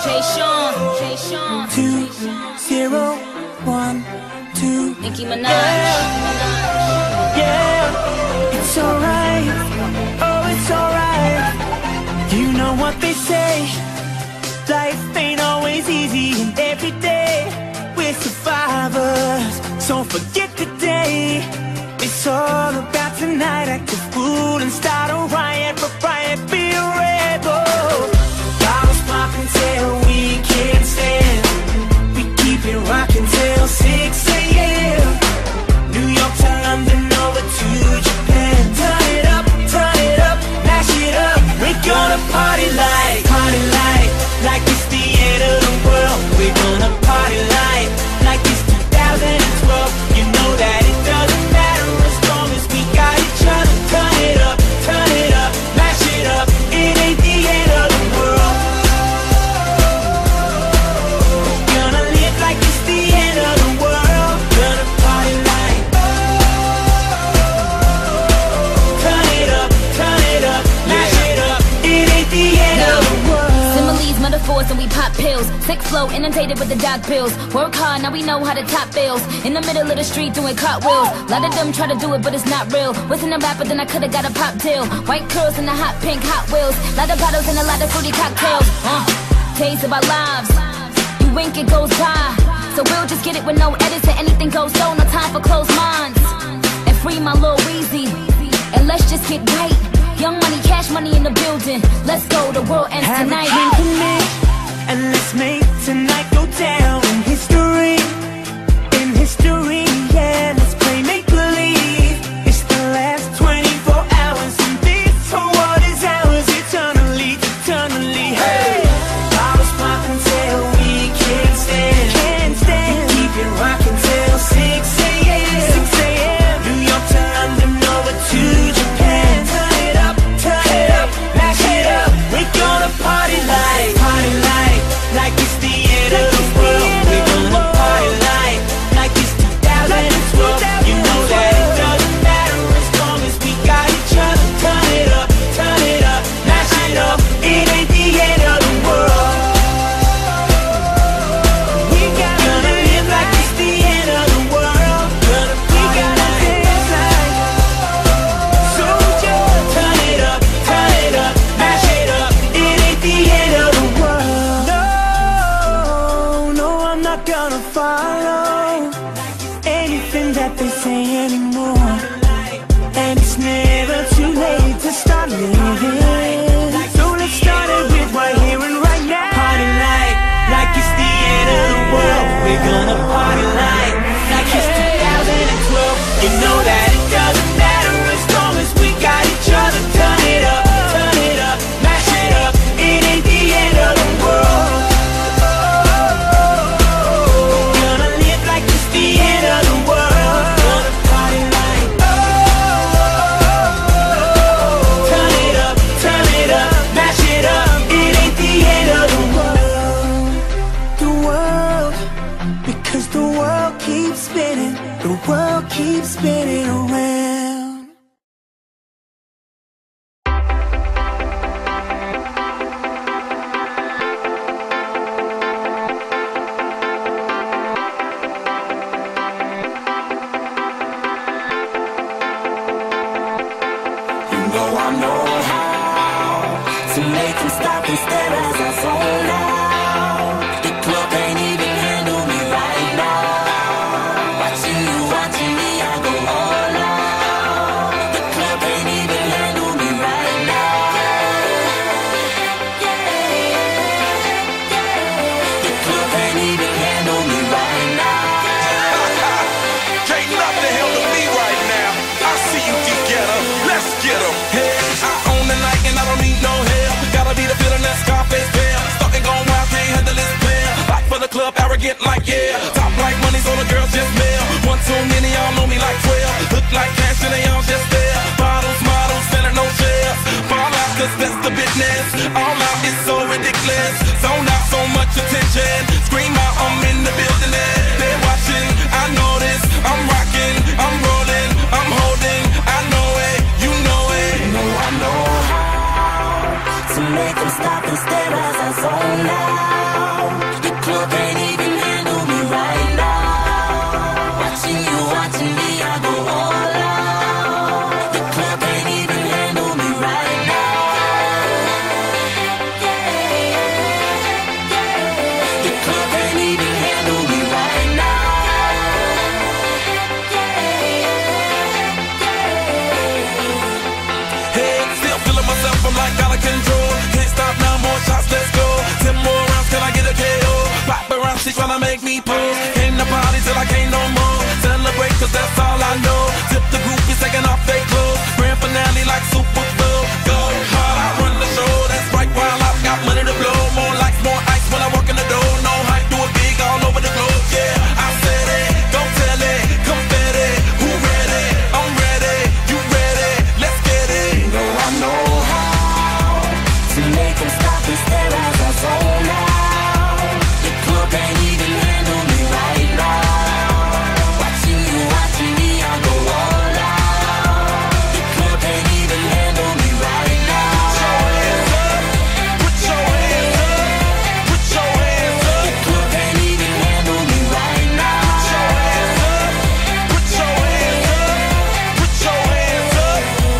Jay Sean. 2012. Nicki Minaj. Yeah, it's alright. Oh, it's alright. You know what they say. Life ain't always easy, and every day we're survivors. So forget the day. It's all about tonight. Act a fool and start a riot. But riot, be a rebel. Bottles popping till we can't stand. We keep it rocking till 6 a.m. New York to London, over to Japan. Turn it up, mash it up. We're gonna party like it's the end of the world. We're gonna party like it's 2012. You know that it doesn't matter as long as we got each other. Turn it up, mash it up. It ain't the end of the world. Gonna live like it's the end of the world. Gonna party like. Turn it up, mash it up. It ain't the end of the world. Similes, metaphors, and we pop pills. Sick flow, inundated with the doc pills. Work hard, now we know how to top bills. In the middle of the street doing cartwheels. Lot of them try to do it, but it's not real. Wasn't a rapper, then I could've got a pop deal. White curls and the hot pink Hot Wheels. Lot of bottles and a lot of fruity cocktails. Days of our lives. You wink, it goes by. So we'll just get it with no edits and anything goes so. No time for closed minds. And free my Lil Weezy. And let's just get right. Young money, cash money in the building. Let's go, the world ends tonight. Have a drink with me, and let's make tonight go down in history. In history, yeah, let's play make-believe. It's the last 24 hours, and this whole world is ours eternally. Hey, bottles popping till we can't stand. We keep it rocking till 6 a.m. New York to London, over to Japan. Turn it up, mash it up. We're gonna party like it's the end of the world. We're gonna party like it's 2012. You know that it doesn't matter as long as we got each other. Turn it up, mash it up. It ain't the end of the world. We gonna live like it's the end of the world. Gonna party dance like soldier. Turn it up, mash it up. It ain't the end of the world. No, I'm not gonna follow anything that they say anymore. And it's never too late to start living. So let's start it with right here and right now. Party like it's the end of the world. We're gonna party like it's 2012. You know that it doesn't matter as long as we got each other. Turn it up, mash it up. It ain't the end of the world. Gonna live like it's the end of the world. Gonna party like. Turn it up, mash it up. It ain't the end of the world. The world, because the world keeps spinning. The world keeps spinning around. You know I know how to make them stop and stare as I zone out. The club ain't even handle me right now. Watching me, I go all out. The club ain't even handle me right now. The club ain't even handle me right now. Can't nothing handle me right now. I see you together, let's get 'em. Hey, I own the night and I don't need no help. Gotta be the feeling that Scarface feel. Starting going wild, can't handle this player. Back for the club, arrogant like yeah. Top like money, so the girls just mail. One too many, y'all know me like 12. Look like cash and they all just there. Bottles, models, selling no shares. Fall out, cause that's the business. All out is so ridiculous. Zone out, so much attention. Scream out, I'm in the building and they're watching. I know this, I'm rocking, I'm rolling, I'm holding. I know it, you know it. I know how to make make them stop and stare as I zone out. The club can't even handle me right now. Watching you, watching me, I go all out. The club can't even handle me right now. The club can't even handle me right now. I'm like out of control. Can't stop now, more shots, let's go. 10 more rounds, can I get a KO? Pop around, she's tryna make me pose. Came to party till I can't no more. Celebrate, cause that's all I know. Tip the groupies taking off their clothes. Grand finale like Super Bowl. Go hard, I run the show. That's right, while I've got money to blow. More lights, more ice when I walk in the door. No hype, do it big all over the globe. Yeah, I said it, don't tell it. Confetti, who ready? I'm ready, you ready? Let's get it. You know I know to make them stop and stare as I zone out. The club can't even handle me right now. Watching you, watching me, I go all out. The club can't even handle me right now. Put your hands up, put your hands up. The club can't even handle me right now. Put your hands up, put your hands up.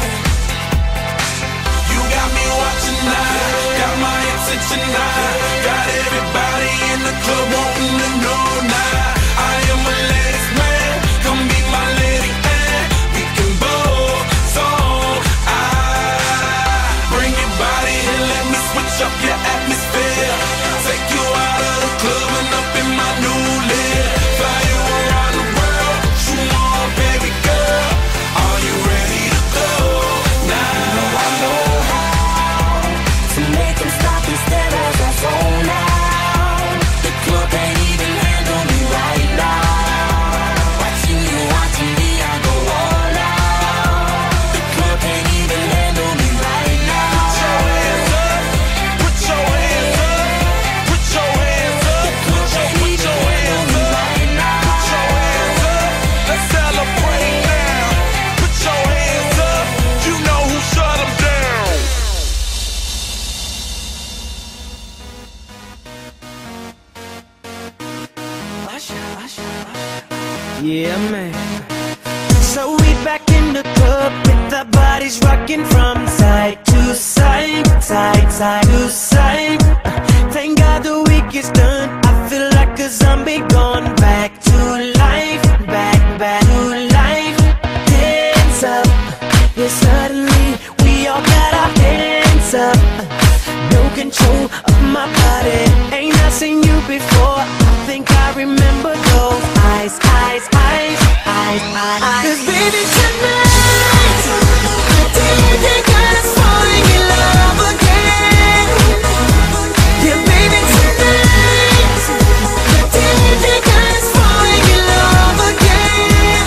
You got me watching now, got my attention now. Got everybody in the club wanting to know now. I am a ladies man, come be my lady and we can both song. Bring your body and let me switch up your atmosphere. Take you out of the club and up in my new lid. Fly you around the world, you want baby girl. Are you ready to go now? I know to make them stop and stare as I zone out. The club can't even handle me right now. Watching you, watching me, I go all out. The club can't even handle me right now. Put your hands up, put your hands up. The club can't even handle me right now. Put your hands up, let's celebrate now. Put your hands up, you know who shut them down. Yeah, man. So we back in the club with our bodies rocking from side to side, side to side. Thank God the week is done. I feel like a zombie gone back to life, back to life. Hands up, yeah, suddenly we all got our hands up. No control of my body. Ain't I seen you before? I think I remember those eyes. 'Cause baby tonight, they got us falling in love again. Yeah, baby tonight, they got us falling in love again.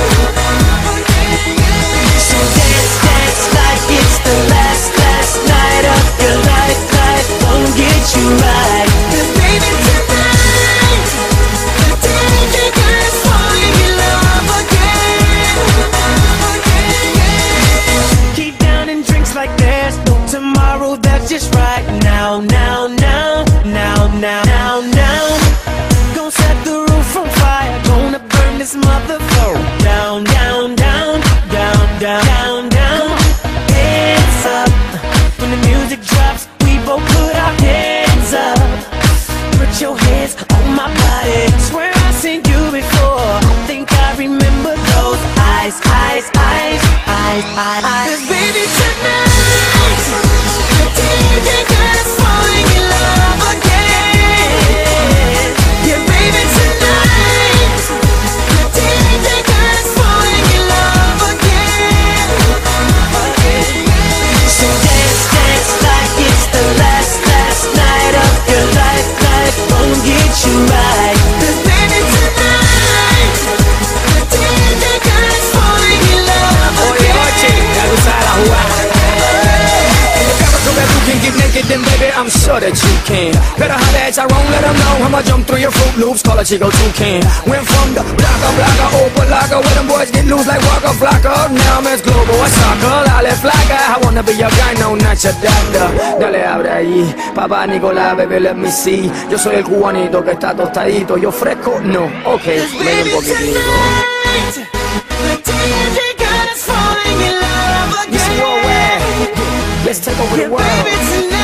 So dance like it's the last night of your life. Life won't get you right. 'Cause baby tonight, they got us falling in love again. Keep downing drinks like there's no tomorrow. That's just right now. Gonna set the roof on fire. Gonna burn this motherfucker down. Hands up. When the music drops, we both put our hands up. Put your hands on my body. Swear I've seen you before. I think I remember those eyes. 'Cause baby tonight, they got us falling baby, I'm sure that you can. Better holler at Tyrone, let them know I'ma jump through your Fruit Loops, call a Chico Toucan. Went from the blocka, Opalaka, where them boys get loose like Waka Flocka. Now I'm as global as soccer, Lale Flocka. I wanna be your guy, no, not your doctor. Dale, abre ahí, papá Nicolás, baby, let me see. Yo soy el cubanito que está tostadito, yo fresco, no, ok, ven un poquitito. Let's take over the world.